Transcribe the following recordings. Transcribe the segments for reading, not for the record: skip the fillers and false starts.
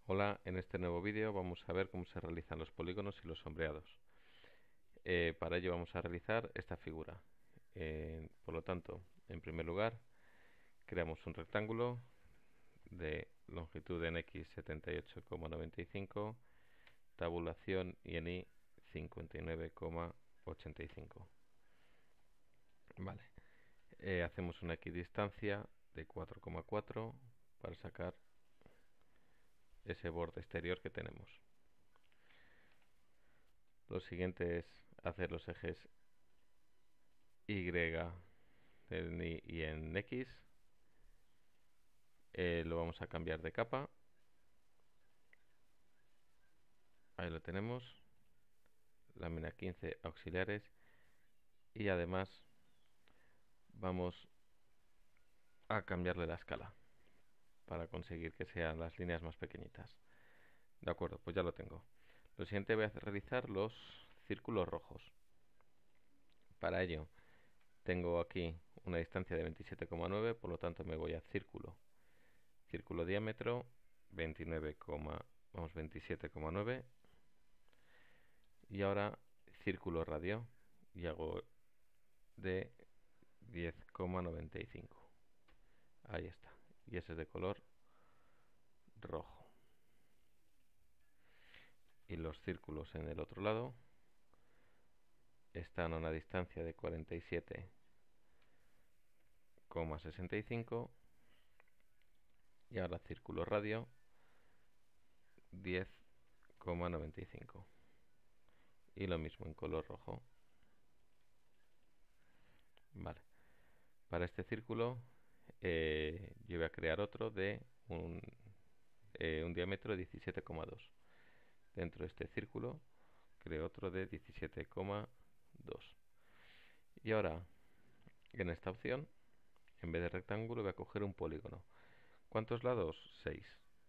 Hola, en este nuevo vídeo vamos a ver cómo se realizan los polígonos y los sombreados. Para ello vamos a realizar esta figura. Por lo tanto, en primer lugar, creamos un rectángulo de longitud en X 78,95, tabulación y en Y 59,85. Vale. Hacemos una equidistancia de 4,4 para sacar ese borde exterior que tenemos. Lo siguiente es hacer los ejes Y en Y y en X. Lo vamos a cambiar de capa. Ahí lo tenemos. Lámina 15 auxiliares. Y además vamos a cambiarle la escala para conseguir que sean las líneas más pequeñitas. De acuerdo, pues ya lo tengo. Lo siguiente, voy a realizar los círculos rojos. Para ello tengo aquí una distancia de 27,9, por lo tanto me voy a círculo. Círculo diámetro 27,9. Y ahora círculo radio y hago de 10,95. Ahí está. Y ese es de color rojo. Y los círculos en el otro lado están a una distancia de 47,65. Y ahora círculo radio 10,95. Y lo mismo en color rojo. Vale. Para este círculo yo voy a crear otro de un diámetro de 17,2. Dentro de este círculo creo otro de 17,2. Y ahora, en esta opción, en vez de rectángulo, voy a coger un polígono. ¿Cuántos lados? 6.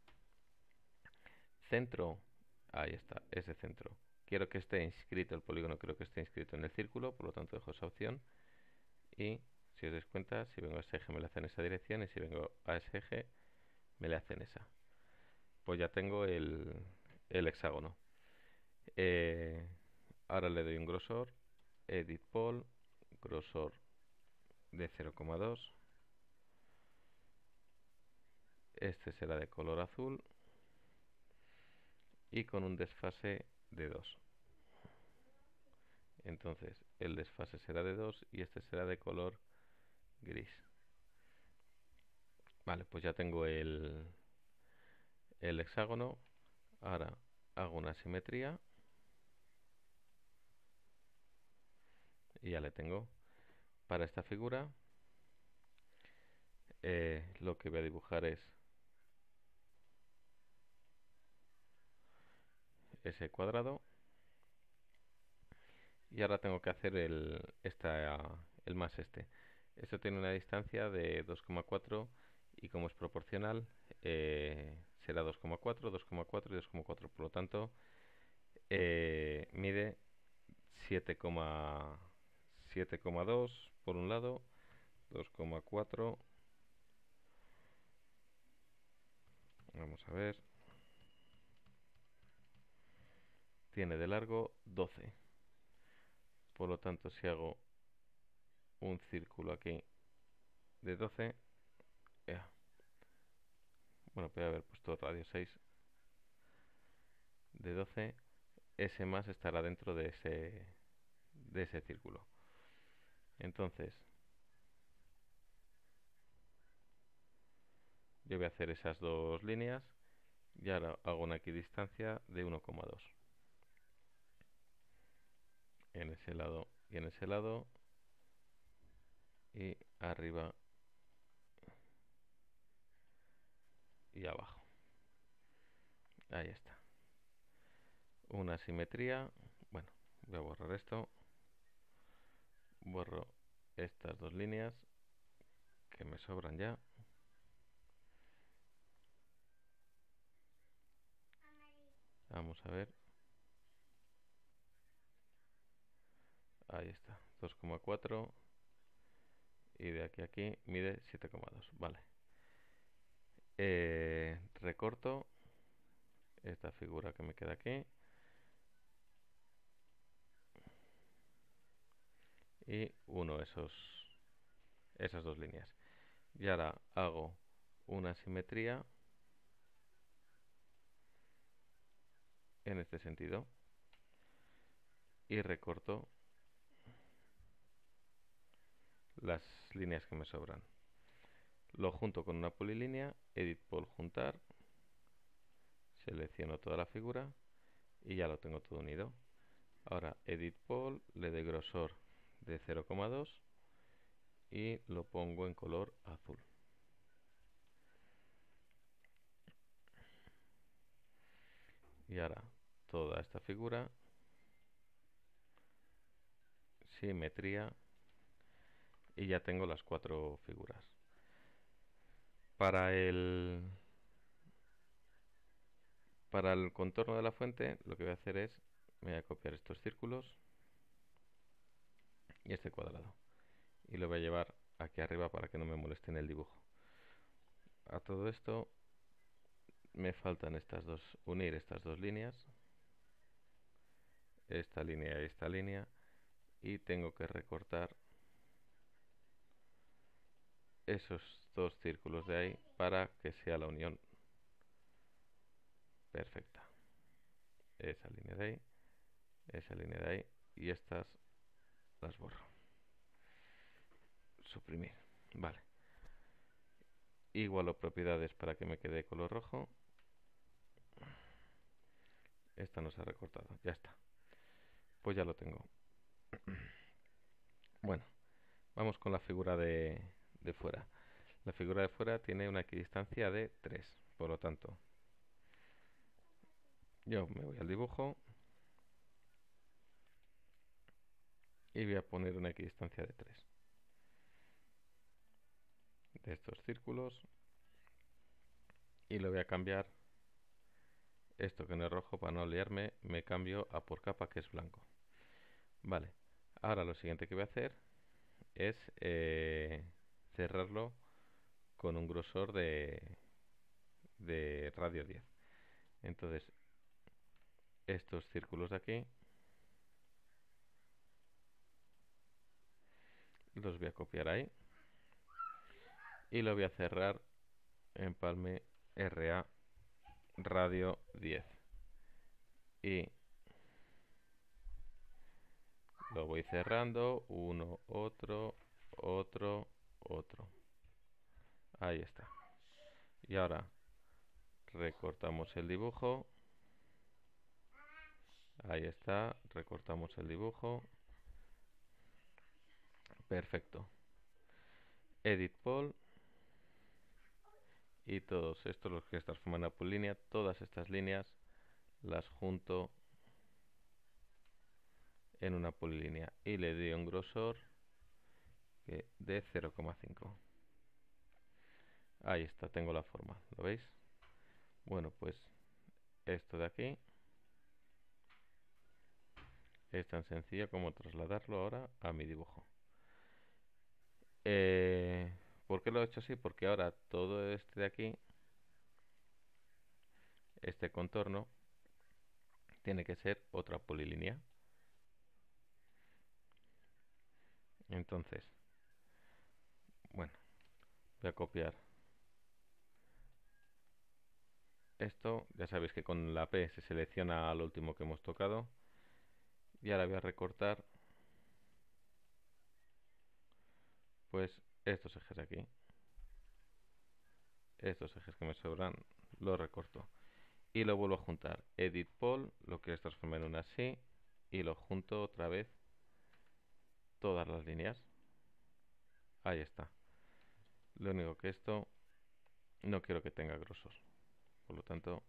Centro, ahí está, ese centro. Quiero que esté inscrito el polígono, quiero que esté inscrito en el círculo, por lo tanto dejo esa opción. Y si os dais cuenta, si vengo a ese eje me le hace en esa dirección, y si vengo a ese eje me le hace en esa. Pues ya tengo el hexágono. Ahora le doy un grosor, Edit Pol, grosor de 0,2. Este será de color azul y con un desfase de 2. Entonces el desfase será de 2 y este será de color gris. Vale, pues ya tengo el hexágono. Ahora hago una simetría y ya le tengo. Para esta figura lo que voy a dibujar es ese cuadrado. Y ahora tengo que hacer el más este. Esto tiene una distancia de 2,4 y como es proporcional será 2,4, 2,4 y 2,4. Por lo tanto mide 7,2 por un lado, 2,4. Vamos a ver. Tiene de largo 12. Por lo tanto, si hago un círculo aquí de 12, bueno, podría haber puesto radio 6 de 12, ese más estará dentro de ese círculo. Entonces, yo voy a hacer esas dos líneas y ahora hago una equidistancia de 1,2 en ese lado y en ese lado, y arriba y abajo. Ahí está. Una simetría. Bueno, voy a borrar esto. Borro estas dos líneas que me sobran ya. Vamos a ver. Ahí está. 2,4 y de aquí a aquí mide 7,2. Vale. Recorto esta figura que me queda aquí y uno esas dos líneas. Y ahora hago una simetría en este sentido y recorto las líneas que me sobran. Lo junto con una polilínea, Edit Pool juntar, selecciono toda la figura y ya lo tengo todo unido. Ahora Edit Pool, le doy grosor de 0,2 y lo pongo en color azul. Y ahora toda esta figura, simetría, y ya tengo las 4 figuras. Para el contorno de la fuente, lo que voy a hacer es, me voy a copiar estos círculos y este cuadrado. Y lo voy a llevar aquí arriba para que no me moleste en el dibujo. A todo esto me faltan unir estas dos líneas, esta línea y esta línea, y tengo que recortar esos dos círculos de ahí para que sea la unión perfecta. Esa línea de ahí, esa línea de ahí, y estas las borro. Suprimir. Vale. Igualo propiedades para que me quede color rojo. Esta no se ha recortado. Ya está. Pues ya lo tengo. Bueno, vamos con la figura de fuera. La figura de fuera tiene una equidistancia de 3. Por lo tanto, yo me voy al dibujo y voy a poner una equidistancia de 3 de estos círculos y lo voy a cambiar. Esto que no es rojo, para no liarme, me cambio a por capa, que es blanco. Vale, ahora lo siguiente que voy a hacer es cerrarlo con un grosor de radio 10. Entonces, estos círculos de aquí los voy a copiar ahí y lo voy a cerrar en Empalme RA radio 10 y lo voy cerrando, uno, otro, otro, otro. Ahí está. Y ahora recortamos el dibujo. Ahí está, recortamos el dibujo. Perfecto. Edit Pool. Y todos estos, los que transforman a polínea, todas estas líneas las junto en una polilínea y le doy un grosor de 0,5. Ahí está, tengo la forma, ¿lo veis? Bueno, pues esto de aquí es tan sencillo como trasladarlo ahora a mi dibujo. ¿Por qué lo he hecho así? Porque ahora todo este de aquí, este contorno, tiene que ser otra polilínea. Entonces, bueno, voy a copiar esto. Ya sabéis que con la P se selecciona al último que hemos tocado. Y ahora voy a recortar pues estos ejes de aquí. Estos ejes que me sobran los recorto. Y lo vuelvo a juntar. Edit Pool, lo quiero transformar en una así. Y lo junto otra vez todas las líneas. Ahí está. Lo único que esto no quiero que tenga grosor. Por lo tanto,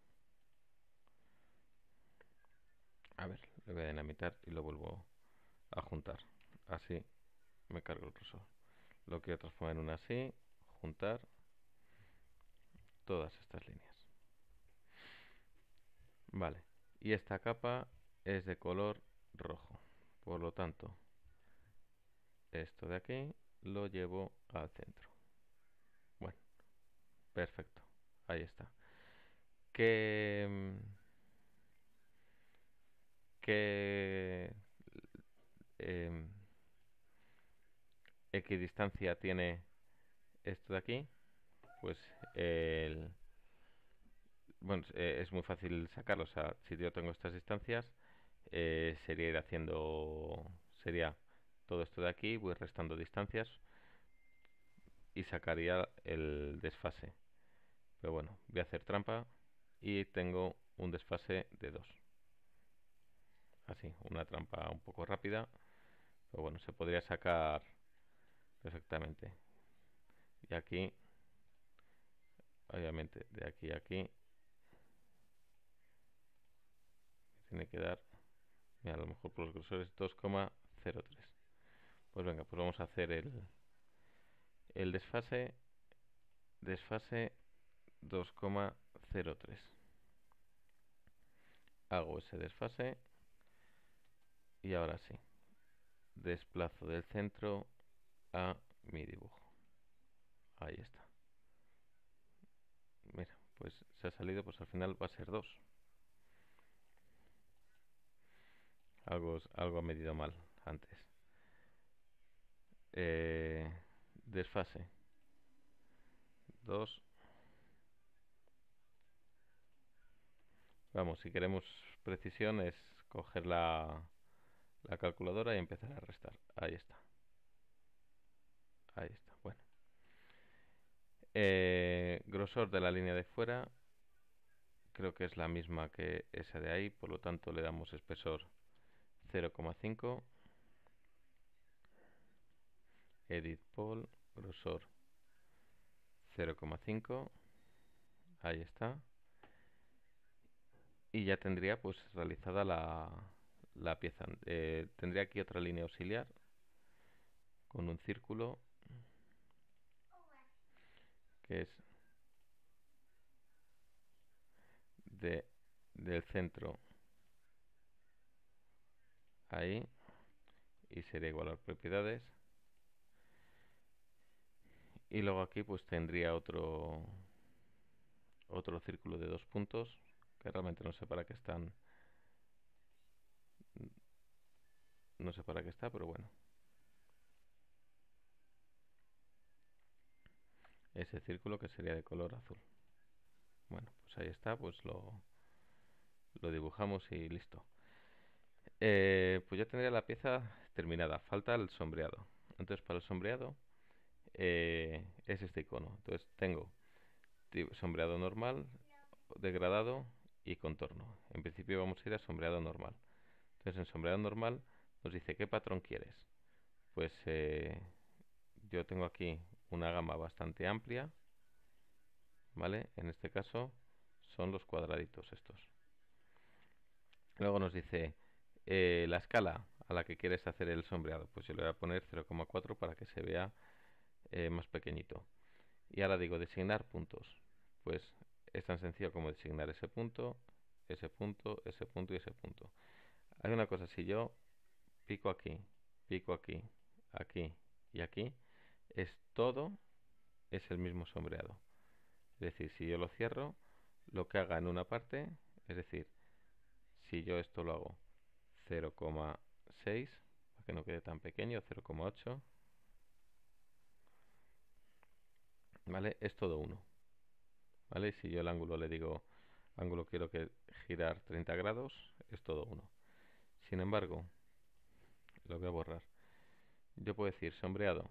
a ver, le voy a dinamitar y lo vuelvo a juntar. Así me cargo el grosor. Lo quiero transformar en una así. Juntar todas estas líneas. Vale. Y esta capa es de color rojo. Por lo tanto, esto de aquí lo llevo al centro. Bueno, perfecto. Ahí está. ¿Qué, qué em, equidistancia tiene esto de aquí? Pues bueno, es muy fácil sacarlo. O sea, si yo tengo estas distancias, sería ir haciendo, sería todo esto de aquí, voy restando distancias y sacaría el desfase. Pero bueno, voy a hacer trampa y tengo un desfase de 2. Así, una trampa un poco rápida, pero bueno, se podría sacar perfectamente. Y aquí, obviamente, de aquí a aquí, tiene que dar, mira, a lo mejor por los grosores 2,03. Pues venga, pues vamos a hacer el desfase 2,03. Hago ese desfase y ahora sí, desplazo del centro a mi dibujo. Ahí está. Mira, pues se ha salido, pues al final va a ser 2. Algo ha medido mal antes. Desfase 2. Vamos, si queremos precisión es coger la calculadora y empezar a restar. Ahí está. Ahí está. Bueno. Grosor de la línea de fuera. Creo que es la misma que esa de ahí. Por lo tanto le damos espesor 0,5. Edit Pol. Grosor 0,5. Ahí está. Y ya tendría pues realizada la pieza. Tendría aquí otra línea auxiliar con un círculo que es del centro ahí y sería igual a las propiedades. Y luego aquí pues tendría otro círculo de 2 puntos que realmente no sé para qué están, no sé para qué está, pero bueno, ese círculo que sería de color azul. Bueno, pues ahí está, pues lo dibujamos y listo. Pues ya tendría la pieza terminada, falta el sombreado. Entonces para el sombreado es este icono. Entonces tengo sombreado normal, degradado y contorno. En principio vamos a ir a sombreado normal. Entonces en sombreado normal nos dice qué patrón quieres. Pues yo tengo aquí una gama bastante amplia, ¿vale? En este caso son los cuadraditos estos. Luego nos dice la escala a la que quieres hacer el sombreado. Pues yo le voy a poner 0,4 para que se vea más pequeñito. Y ahora digo designar puntos. Pues es tan sencillo como designar ese punto, ese punto, ese punto y ese punto. Hay una cosa, si yo pico aquí, aquí y aquí, todo es el mismo sombreado. Es decir, si yo lo cierro, lo que haga en una parte, es decir, si yo esto lo hago 0,6, para que no quede tan pequeño, 0,8, ¿vale? Es todo 1, ¿vale? Si yo el ángulo le digo, ángulo quiero que girar 30 grados, es todo 1. Sin embargo, lo voy a borrar. Yo puedo decir sombreado,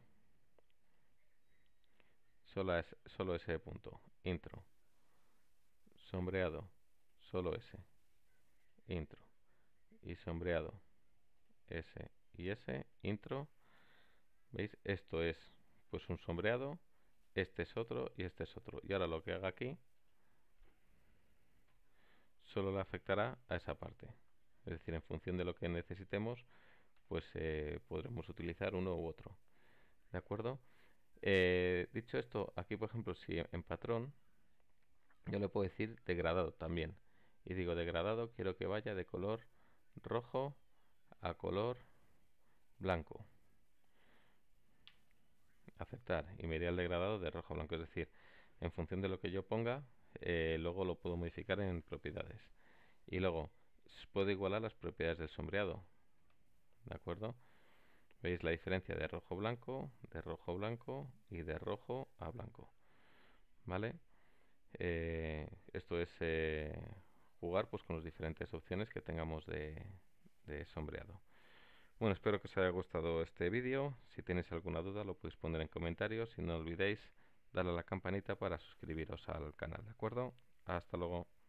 solo ese punto, intro, sombreado, solo ese, intro, y sombreado, ese y ese, intro. ¿Veis? Esto es pues un sombreado, este es otro y este es otro. Y ahora lo que haga aquí solo le afectará a esa parte. Es decir, en función de lo que necesitemos, pues podremos utilizar uno u otro. ¿De acuerdo? Dicho esto, aquí por ejemplo, si en patrón, yo le puedo decir degradado también. Y digo degradado, quiero que vaya de color rojo a color blanco. Aceptar y me iría el degradado de rojo a blanco. Es decir, en función de lo que yo ponga, luego lo puedo modificar en propiedades. Y luego puedo igualar las propiedades del sombreado, ¿de acuerdo? Veis la diferencia de rojo blanco y de rojo a blanco, ¿vale? Esto es jugar pues con las diferentes opciones que tengamos de sombreado. Bueno, espero que os haya gustado este vídeo. Si tenéis alguna duda lo podéis poner en comentarios y no olvidéis darle a la campanita para suscribiros al canal, ¿de acuerdo? Hasta luego.